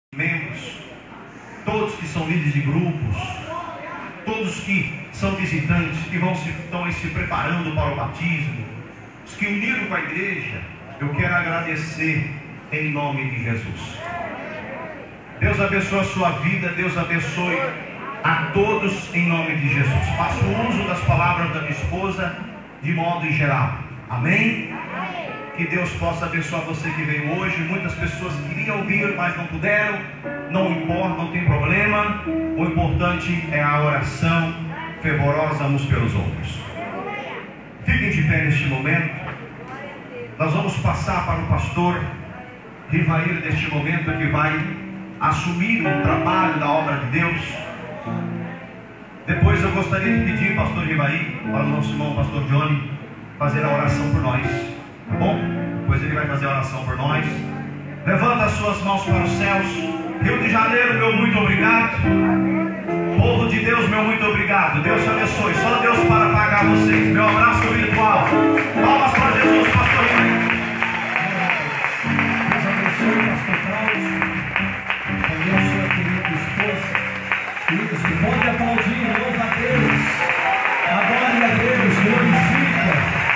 membros, todos que são líderes de grupos, todos que são visitantes, que estão se preparando para o batismo, os que uniram com a igreja, eu quero agradecer em nome de Jesus. Deus abençoe a sua vida, Deus abençoe a todos em nome de Jesus. Faço uso das palavras da minha esposa de modo em geral. Amém? Que Deus possa abençoar você que veio hoje. Muitas pessoas queriam ouvir, mas não puderam. Não importa, não tem problema. O importante é a oração fervorosa uns pelos outros. Fiquem de pé neste momento. Nós vamos passar para o pastor Rivair neste momento, que vai assumir o trabalho da obra de Deus. Depois eu gostaria de pedir, pastor Rivair, para o nosso irmão pastor Johnny, fazer a oração por nós. Tá bom? Depois ele vai fazer a oração por nós. Levanta as suas mãos para os céus. Rio de Janeiro, meu muito obrigado. Povo de Deus, meu muito obrigado. Deus te abençoe. Só Deus para pagar vocês. Meu abraço virtual. Palmas para Jesus, pastor Rivair. Deus abençoe, pastor Cláudio. Abençoe a querida esposa. Isso, pode aplaudir, louva a Deus. Adore a Deus, glorifica.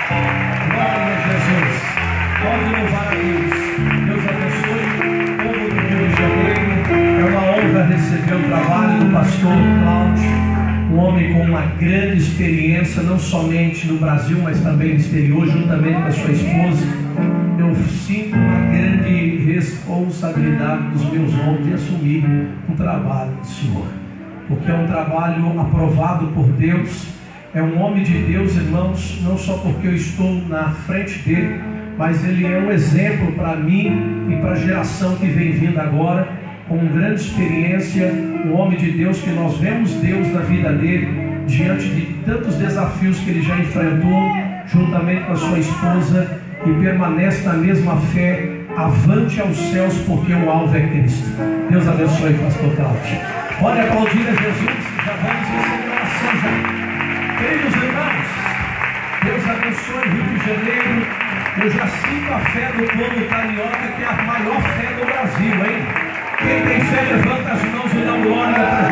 Glória a Jesus. Pode louvar a Deus. Deus abençoe o povo do Rio de Janeiro. É uma honra receber o trabalho do pastor Cláudio, um homem com uma grande experiência, não somente no Brasil, mas também no exterior, juntamente com a sua esposa. Eu sinto uma grande responsabilidade dos meus ombros de assumir o trabalho do Senhor, porque é um trabalho aprovado por Deus. É um homem de Deus, irmãos, não só porque eu estou na frente dele, mas ele é um exemplo para mim e para a geração que vem vindo agora, com grande experiência, um homem de Deus que nós vemos Deus na vida dele, diante de tantos desafios que ele já enfrentou, juntamente com a sua esposa, e permanece na mesma fé, avante aos céus, porque o alvo é Cristo. Deus abençoe, pastor Cláudio. Pode aplaudir a Jesus, já vamos receber a oração já. Queridos irmãos, Deus abençoe o Rio de Janeiro. Eu já sinto a fé do povo carioca, que é a maior fé do Brasil, hein? Quem tem fé, levanta as mãos e dá glória para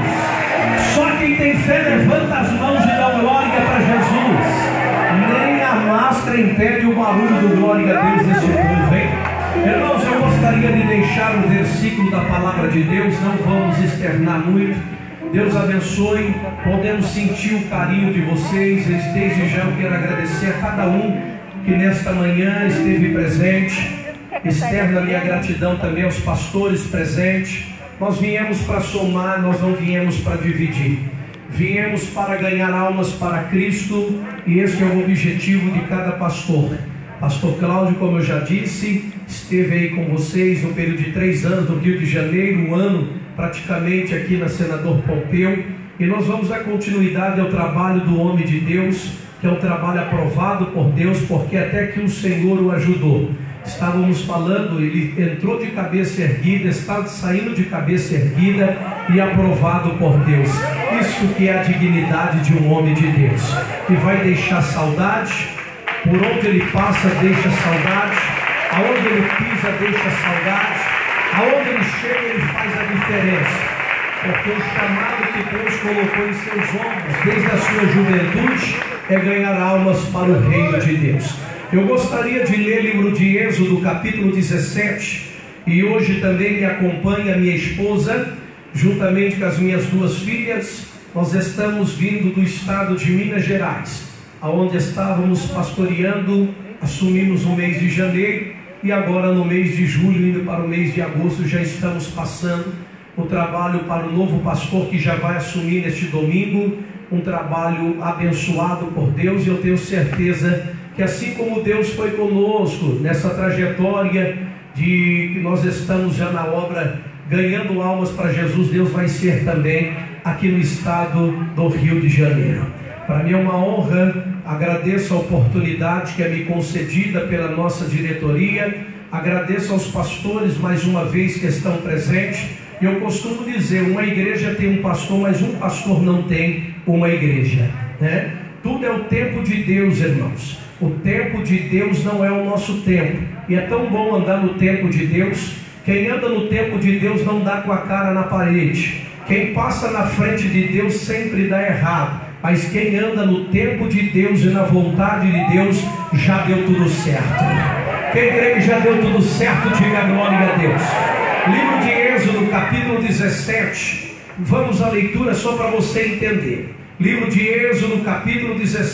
Jesus. Só quem tem fé, levanta as mãos e dá glória para Jesus. Nem a máscara impede o barulho do glória a Deus nesse povo, hein? Irmãos, eu gostaria de deixar o versículo da palavra de Deus, não vamos externar muito. Deus abençoe, podemos sentir o carinho de vocês. Desde já eu quero agradecer a cada um que nesta manhã esteve presente. Externo a minha gratidão também aos pastores presentes. Nós viemos para somar, nós não viemos para dividir. Viemos para ganhar almas para Cristo, e esse é o objetivo de cada pastor. Pastor Cláudio, como eu já disse, esteve aí com vocês no período de 3 anos no Rio de Janeiro, um ano praticamente aqui na Senador Pompeu, e nós vamos dar continuidade ao trabalho do homem de Deus, que é um trabalho aprovado por Deus, porque até que o Senhor o ajudou. Estávamos falando, ele entrou de cabeça erguida, está saindo de cabeça erguida e aprovado por Deus. Isso que é a dignidade de um homem de Deus, que vai deixar saudade, por onde ele passa deixa saudade, aonde ele pisa deixa saudade, aonde ele chega ele faz a diferença, porque o chamado que Deus colocou em seus ombros desde a sua juventude é ganhar almas para o reino de Deus. Eu gostaria de ler o livro de Êxodo, capítulo 17, e hoje também me acompanha minha esposa, juntamente com as minhas 2 filhas. Nós estamos vindo do estado de Minas Gerais, aonde estávamos pastoreando, assumimos o mês de janeiro, e agora no mês de julho, indo para o mês de agosto, já estamos passando o trabalho para o novo pastor que já vai assumir neste domingo, um trabalho abençoado por Deus, e eu tenho certeza que assim como Deus foi conosco nessa trajetória de que nós estamos já na obra ganhando almas para Jesus, Deus vai ser também aqui no estado do Rio de Janeiro. Para mim é uma honra, agradeço a oportunidade que é me concedida pela nossa diretoria, agradeço aos pastores mais uma vez que estão presentes. E eu costumo dizer, uma igreja tem um pastor, mas um pastor não tem uma igreja, né? Tudo é o tempo de Deus, irmãos. O tempo de Deus não é o nosso tempo, e é tão bom andar no tempo de Deus, Quem anda no tempo de Deus não dá com a cara na parede. Quem passa na frente de Deus sempre dá errado. Mas quem anda no tempo de Deus e na vontade de Deus, já deu tudo certo. Quem crê que já deu tudo certo, diga glória a Deus. Livro de Êxodo, capítulo 17. Vamos à leitura só para você entender. Livro de Êxodo, capítulo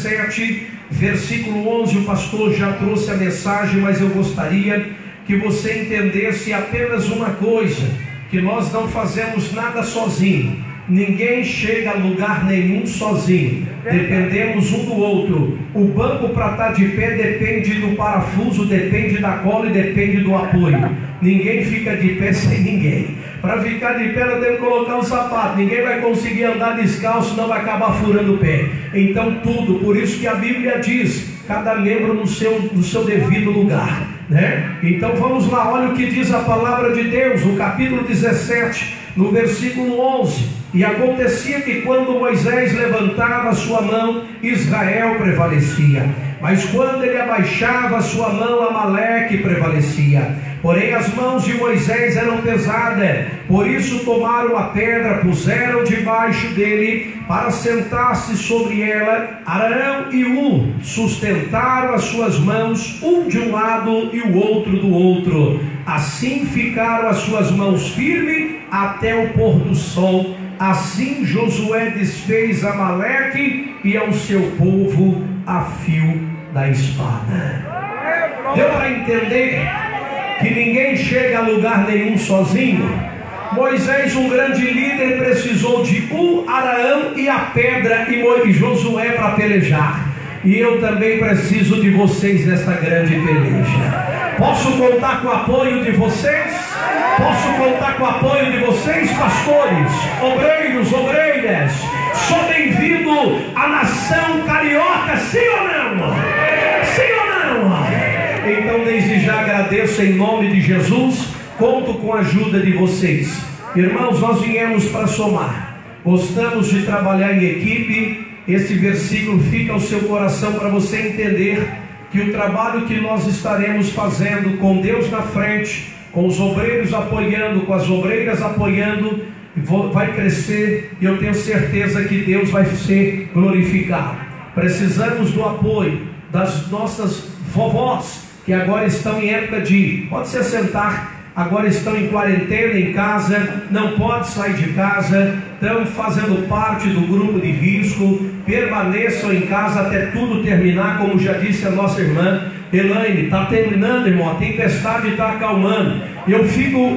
17, versículo 11. O pastor já trouxe a mensagem, mas eu gostaria que você entendesse apenas uma coisa: que nós não fazemos nada sozinho. Ninguém chega a lugar nenhum sozinho. Dependemos um do outro. O banco para estar de pé depende do parafuso, depende da cola e depende do apoio. Ninguém fica de pé sem ninguém. Para ficar de pé, nós temos que colocar um sapato. Ninguém vai conseguir andar descalço, não vai acabar furando o pé. Então tudo, por isso que a Bíblia diz: cada membro no seu devido lugar, né? Então vamos lá, olha o que diz a palavra de Deus, no capítulo 17, no versículo 11. E acontecia que quando Moisés levantava a sua mão, Israel prevalecia. Mas quando ele abaixava a sua mão, Amaleque prevalecia. Porém as mãos de Moisés eram pesadas, por isso tomaram a pedra, puseram debaixo dele, para sentar-se sobre ela. Arão e Hur sustentaram as suas mãos, um de um lado e o outro do outro. Assim ficaram as suas mãos firmes até o pôr do sol. Assim Josué desfez Amaleque e ao seu povo a fio da espada. Deu para entender que ninguém chega a lugar nenhum sozinho? Moisés, um grande líder, precisou de Arão e a pedra e Josué para pelejar. E eu também preciso de vocês nesta grande peleja. Posso contar com o apoio de vocês? Posso contar com o apoio de vocês, pastores, obreiros, obreiras? Sou bem-vindo à nação carioca, sim ou não? Sim ou não? Então desde já agradeço em nome de Jesus. Conto com a ajuda de vocês. Irmãos, nós viemos para somar. Gostamos de trabalhar em equipe. Esse versículo fica ao seu coração para você entender que o trabalho que nós estaremos fazendo com Deus na frente, com os obreiros apoiando, com as obreiras apoiando, vai crescer, e eu tenho certeza que Deus vai ser glorificado. Precisamos do apoio das nossas vovós, que agora estão em época de, pode se assentar, agora estão em quarentena em casa, não pode sair de casa, estão fazendo parte do grupo de risco. Permaneçam em casa até tudo terminar, como já disse a nossa irmã Elaine. Está terminando, irmão, a tempestade está acalmando. Eu fico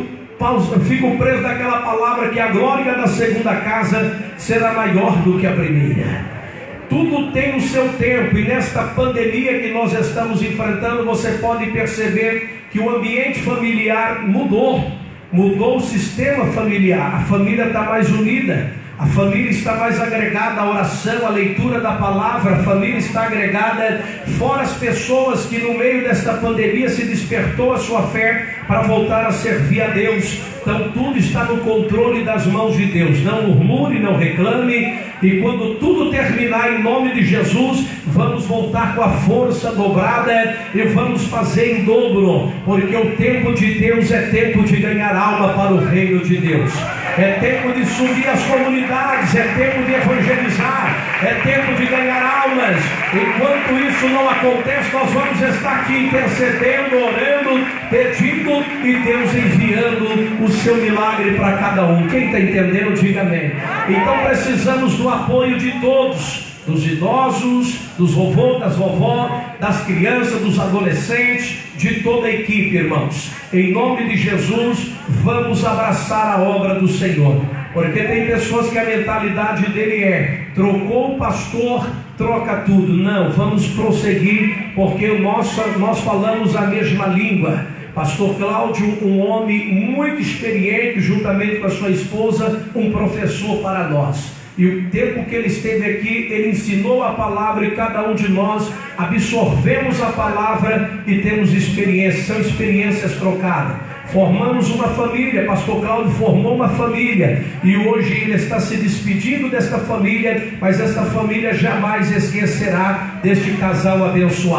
preso daquela palavra que a glória da segunda casa será maior do que a primeira. Tudo tem o seu tempo, e nesta pandemia que nós estamos enfrentando, você pode perceber que o ambiente familiar mudou o sistema familiar. A família está mais unida, a família está mais agregada à oração, à leitura da palavra. A família está agregada, fora as pessoas que no meio desta pandemia se despertou a sua fé para voltar a servir a Deus. Então tudo está no controle das mãos de Deus. Não murmure, não reclame. E quando tudo terminar, em nome de Jesus, vamos voltar com a força dobrada e vamos fazer em dobro, porque o tempo de Deus é tempo de ganhar alma para o reino de Deus. É tempo de subir as comunidades, é tempo de evangelizar, é tempo de ganhar almas. Enquanto isso não acontece, nós vamos estar aqui intercedendo, orando, pedindo, e Deus enviando o seu milagre para cada um. Quem está entendendo, diga amém. Então precisamos do apoio de todos, dos idosos, dos vovôs, das vovós, das crianças, dos adolescentes, de toda a equipe, irmãos. Em nome de Jesus, vamos abraçar a obra do Senhor. Porque tem pessoas que a mentalidade dele é: trocou o pastor, troca tudo. Não, vamos prosseguir, porque nós falamos a mesma língua. Pastor Cláudio, um homem muito experiente, juntamente com a sua esposa, um professor para nós. E o tempo que ele esteve aqui, ele ensinou a palavra, e cada um de nós absorvemos a palavra e temos experiências, são experiências trocadas. Formamos uma família, pastor Cláudio formou uma família, e hoje ele está se despedindo desta família, mas esta família jamais esquecerá deste casal abençoado.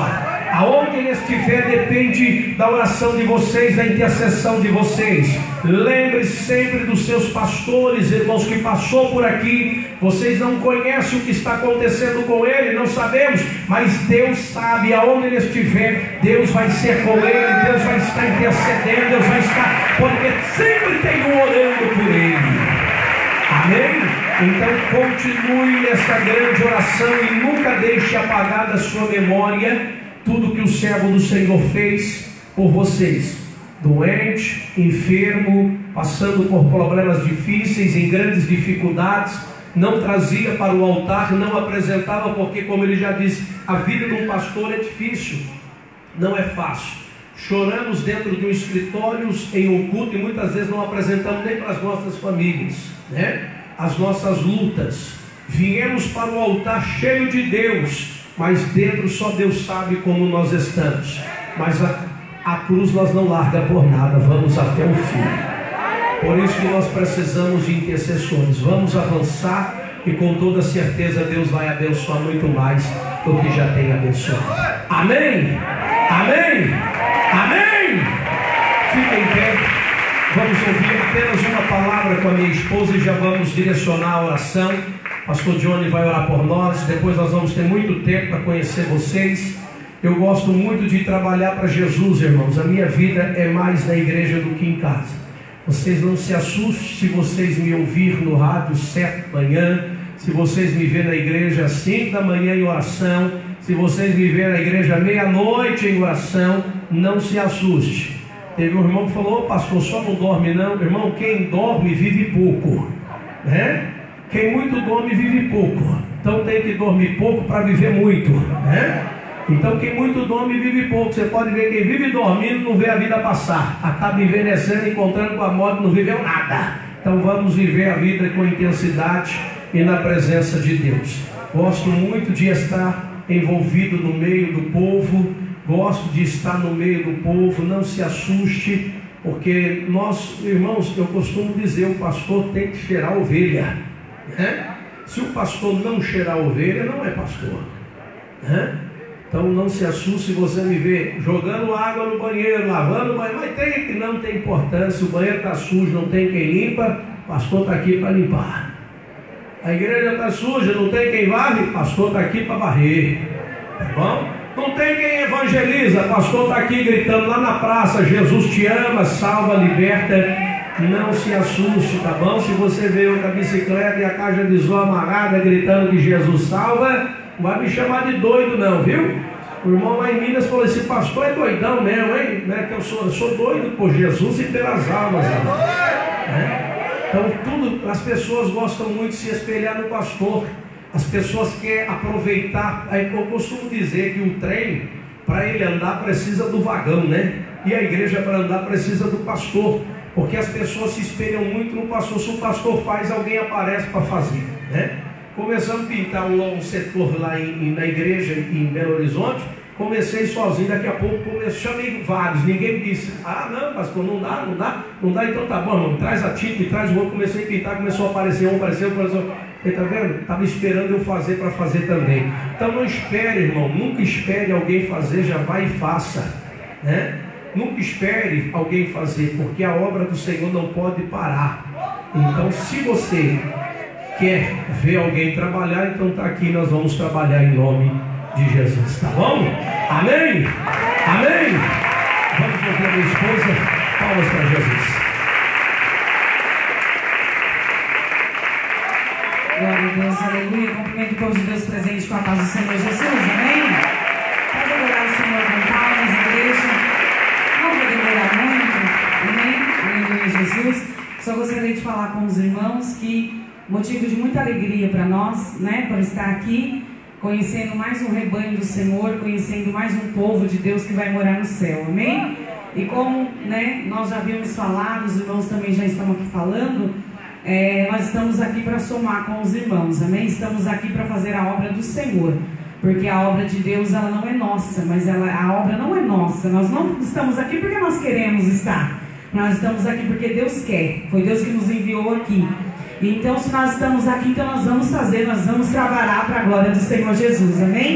Aonde ele estiver, depende da oração de vocês, da intercessão de vocês. Lembre-se sempre dos seus pastores, irmãos, que passou por aqui. Vocês não conhecem o que está acontecendo com ele, não sabemos, mas Deus sabe. Aonde ele estiver, Deus vai ser com ele, Deus vai estar intercedendo, Deus vai estar, porque sempre tem um orando por ele. Amém? Então continue nessa grande oração e nunca deixe apagar da sua memória tudo que o servo do Senhor fez por vocês. Doente, enfermo, passando por problemas difíceis, em grandes dificuldades, não trazia para o altar, não apresentava, porque, como ele já disse, a vida de um pastor é difícil, não é fácil. Choramos dentro de um escritório, em um culto, e muitas vezes não apresentamos nem para as nossas famílias, né? As nossas lutas. Viemos para o altar cheio de Deus, mas dentro só Deus sabe como nós estamos. Mas a cruz nós não larga por nada, vamos até o fim. Por isso que nós precisamos de intercessores. Vamos avançar e com toda certeza Deus vai abençoar muito mais do que já tem abençoado. Amém? Amém? Amém? Fiquem em pé. Vamos ouvir apenas uma palavra com a minha esposa e já vamos direcionar a oração. Pastor Johnny vai orar por nós. Depois nós vamos ter muito tempo para conhecer vocês. Eu gosto muito de trabalhar para Jesus, irmãos. A minha vida é mais na igreja do que em casa. Vocês não se assustem se vocês me ouvir no rádio 7 da manhã, se vocês me verem na igreja 5 da manhã em oração, se vocês me verem na igreja meia-noite em oração, não se assuste. Teve um irmão que falou: pastor, só não dorme não. Irmão, quem dorme vive pouco, né? Quem muito dorme vive pouco. Então tem que dormir pouco para viver muito, né? Então quem muito dorme vive pouco. Você pode ver quem vive dormindo não vê a vida passar, acaba envelhecendo, encontrando com a morte, não viveu nada. Então vamos viver a vida com intensidade e na presença de Deus. Gosto muito de estar envolvido no meio do povo. Gosto de estar no meio do povo. Não se assuste, porque nós, irmãos, eu costumo dizer, o pastor tem que cheirar a ovelha, né? Se o pastor não cheirar a ovelha, não é pastor, né? Então não se assuste se você me ver jogando água no banheiro, lavando o banheiro, mas não tem importância. O banheiro está sujo, não tem quem limpa, o pastor está aqui para limpar. A igreja está suja, não tem quem varre, o pastor está aqui para varrer, tá bom? Não tem quem evangeliza, o pastor está aqui gritando lá na praça: Jesus te ama, salva, liberta. Não se assuste, tá bom? Se você veio com a bicicleta e a caixa de som amarrada gritando que Jesus salva, não vai me chamar de doido não, viu? O irmão lá em Minas falou: esse pastor é doidão mesmo, hein? Né? Que eu sou doido por Jesus e pelas almas, né? Então as pessoas gostam muito de se espelhar no pastor. As pessoas querem aproveitar. Aí eu costumo dizer que o trem, para ele andar, precisa do vagão, né? E a igreja, para andar, precisa do pastor, porque as pessoas se espelham muito no pastor. Se o pastor faz, alguém aparece para fazer, né? Começamos a pintar um setor lá na igreja em Belo Horizonte. Comecei sozinho, daqui a pouco chamei vários. Ninguém me disse: ah não, pastor, não dá. Então tá bom, irmão, traz a tinta e traz o outro. Comecei a pintar, começou a aparecer um, apareceu. Você está vendo? Estava esperando eu fazer para fazer também. Então não espere, irmão, nunca espere alguém fazer, já vai e faça, né? Nunca espere alguém fazer, porque a obra do Senhor não pode parar. Então, se você quer ver alguém trabalhar, então está aqui, nós vamos trabalhar em nome de Jesus, tá bom? Amém? Amém? Vamos ouvir a minha esposa. Palmas para Jesus. Glória a Deus, aleluia. Cumprimento o povo de Deus presente com a paz do Senhor Jesus, amém? Pode adorar o Senhor com palmas, igreja. Não vou demorar muito, amém? Aleluia, Jesus. Só gostaria de falar com os irmãos que motivo de muita alegria para nós, né? Por estar aqui, conhecendo mais um rebanho do Senhor, conhecendo mais um povo de Deus que vai morar no céu, amém? E como, né, nós já havíamos falado, os irmãos também já estão aqui falando, nós estamos aqui para somar com os irmãos, amém? Estamos aqui para fazer a obra do Senhor, porque a obra de Deus, ela não é nossa, mas a obra não é nossa. Nós não estamos aqui porque nós queremos estar, nós estamos aqui porque Deus quer, foi Deus que nos enviou aqui. Então, se nós estamos aqui, então nós vamos fazer, nós vamos trabalhar para a glória do Senhor Jesus, amém?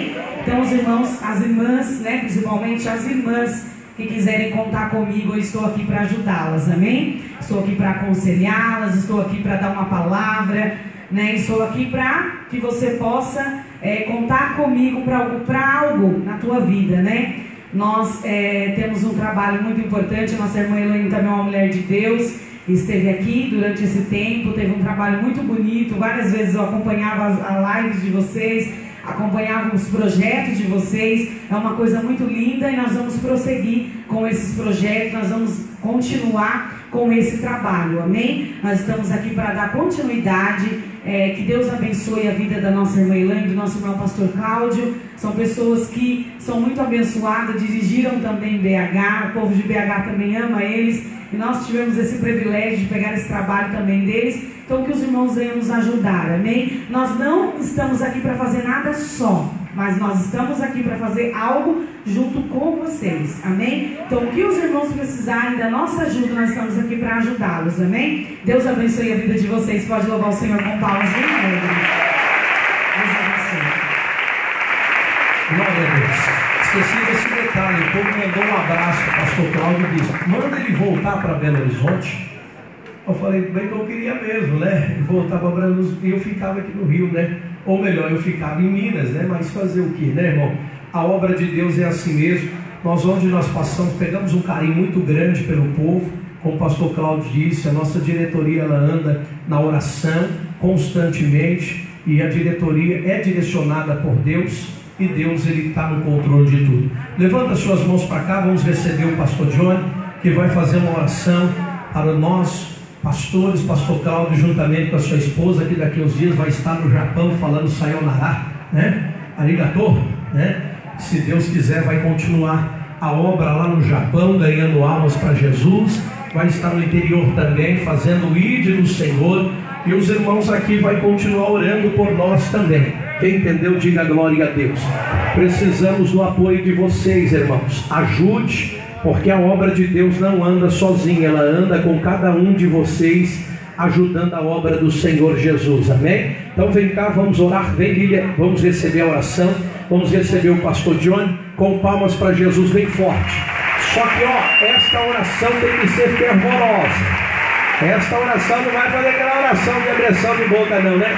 Então os irmãos, as irmãs, né, principalmente as irmãs que quiserem contar comigo, eu estou aqui para ajudá-las, amém? Estou aqui para aconselhá-las, estou aqui para dar uma palavra, né? Estou aqui para que você possa contar comigo para algo na tua vida, né? Nós temos um trabalho muito importante. Nossa irmã Elaine também é uma mulher de Deus, esteve aqui durante esse tempo, teve um trabalho muito bonito. Várias vezes eu acompanhava as lives de vocês, acompanhava os projetos de vocês. É uma coisa muito linda e nós vamos prosseguir com esses projetos, nós vamos continuar com esse trabalho, amém? Nós estamos aqui para dar continuidade. Que Deus abençoe a vida da nossa irmã Elaine, do nosso irmão pastor Cláudio. São pessoas que são muito abençoadas, dirigiram também BH, o povo de BH também ama eles, e nós tivemos esse privilégio de pegar esse trabalho também deles. Então que os irmãos venham nos ajudar, amém? Nós não estamos aqui para fazer nada só, mas nós estamos aqui para fazer algo junto com vocês, amém? Então o que os irmãos precisarem da nossa ajuda, nós estamos aqui para ajudá-los, amém? Deus abençoe a vida de vocês. Pode louvar o Senhor com palmas bem alegres. Deus abençoe. Glória a Deus. Esqueci desse detalhe. O povo mandou um abraço para o pastor Cláudio e disse: manda ele voltar para Belo Horizonte. Eu falei, bem que eu queria mesmo, né? Voltar para Belo Horizonte. E eu ficava aqui no Rio, né? Ou melhor, eu ficava em Minas, né? Mas fazer o que, né, irmão? A obra de Deus é assim mesmo. Nós, onde nós passamos, pegamos um carinho muito grande pelo povo. Como o pastor Cláudio disse, a nossa diretoria ela anda na oração constantemente. E a diretoria é direcionada por Deus. E Deus ele está no controle de tudo. Levanta suas mãos para cá, vamos receber o pastor Johnny, que vai fazer uma oração para nós, pastores. Pastor Cláudio, juntamente com a sua esposa, que daqui a uns dias vai estar no Japão falando sayonara, né? Arigato, né? Se Deus quiser, vai continuar a obra lá no Japão, ganhando almas para Jesus. Vai estar no interior também, fazendo o ID do Senhor. E os irmãos aqui vai continuar orando por nós também. Quem entendeu, diga glória a Deus. Precisamos do apoio de vocês, irmãos. Ajude, porque a obra de Deus não anda sozinha, ela anda com cada um de vocês, ajudando a obra do Senhor Jesus, amém? Então vem cá, vamos orar. Vem, Lília, vamos receber a oração. Vamos receber o pastor John com palmas para Jesus bem forte. Só que esta oração tem que ser fervorosa. Esta oração não vai fazer aquela oração de agressão de boca não, né?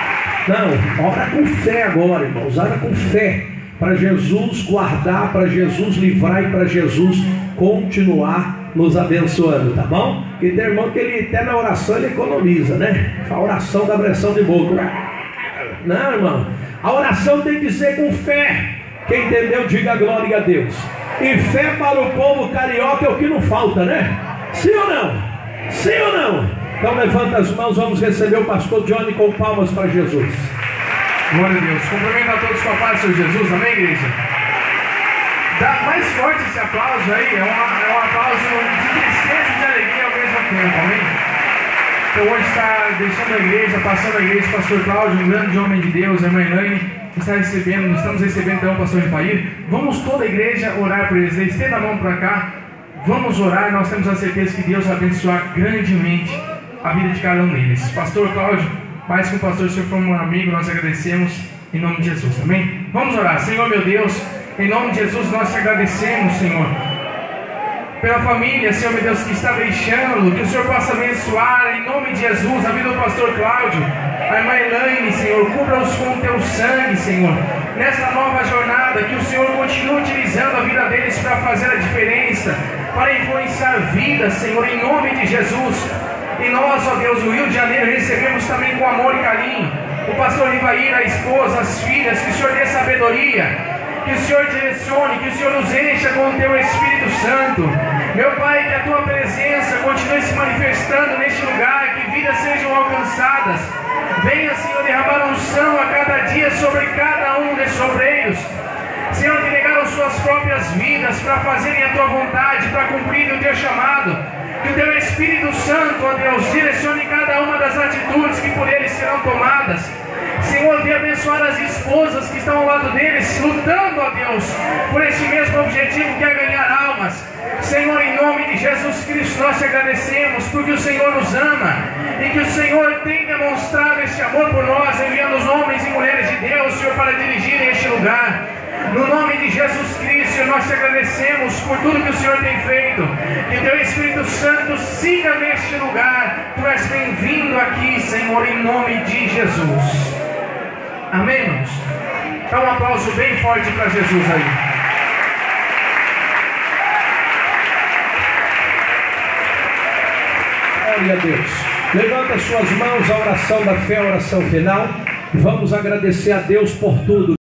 Não, ora com fé agora, irmãos. Ora com fé para Jesus guardar, para Jesus livrar e para Jesus continuar nos abençoando, tá bom? E tem irmão que ele até na oração ele economiza, né? A oração da agressão de boca. Não, irmão. A oração tem que ser com fé. Quem entendeu, diga glória a Deus. E fé para o povo carioca é o que não falta, né? Sim ou não? Sim ou não? Então levanta as mãos, vamos receber o pastor Johnny com palmas para Jesus. Glória a Deus. Cumprimento a todos com a paz do Senhor Jesus, amém, igreja? Dá mais forte esse aplauso aí, é um aplauso de tristeza e de alegria ao mesmo tempo, amém? Então hoje está deixando a igreja, passando a igreja, o pastor Cláudio, um grande homem de Deus, a irmã Elaine, estamos recebendo então o pastor Ipair. Vamos toda a igreja orar por eles, estenda a mão para cá, vamos orar. Nós temos a certeza que Deus vai abençoar grandemente a vida de cada um deles. Pastor Cláudio, mais que um pastor, o senhor foi um amigo, nós agradecemos em nome de Jesus, amém? Vamos orar. Senhor meu Deus, em nome de Jesus nós te agradecemos, Senhor, pela família, Senhor meu Deus, que está deixando, que o Senhor possa abençoar em nome de Jesus a vida do pastor Cláudio, a irmã Elaine, Senhor, cubra-os com o teu sangue, Senhor, nessa nova jornada, que o Senhor continue utilizando a vida deles para fazer a diferença, para influenciar vidas, Senhor, em nome de Jesus. E nós, ó Deus, o Rio de Janeiro, recebemos também com amor e carinho o pastor Ivair, a esposa, as filhas, que o Senhor dê sabedoria, que o Senhor direcione, que o Senhor nos encha com o teu Espírito Santo. Meu Pai, que a tua presença continue se manifestando neste lugar, que vidas sejam alcançadas. Venha, Senhor, derramar unção a cada dia sobre cada um desses obreiros, Senhor, que negaram suas próprias vidas para fazerem a tua vontade, para cumprir o teu chamado. Que o teu Espírito Santo, ó Deus, direcione cada uma das atitudes que por eles serão tomadas. Senhor, venha abençoar as esposas que estão ao lado deles, lutando, ó Deus, por esse mesmo objetivo que é ganhar almas. Senhor, em nome de Jesus Cristo, nós te agradecemos, porque o Senhor nos ama e que o Senhor tem demonstrado este amor por nós, enviando os homens e mulheres de Deus, Senhor, para dirigirem este lugar. No nome de Jesus Cristo, nós te agradecemos por tudo que o Senhor tem feito. Que teu Espírito Santo siga neste lugar. Tu és bem-vindo aqui, Senhor, em nome de Jesus. Amém, irmãos? Dá um aplauso bem forte para Jesus aí. Glória a Deus. Levanta suas mãos, a oração da fé, a oração final. Vamos agradecer a Deus por tudo.